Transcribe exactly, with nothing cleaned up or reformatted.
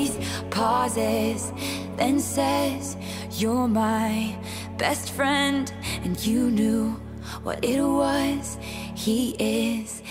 breathes, pauses, then says, you're my best friend. And you knew what it was. He is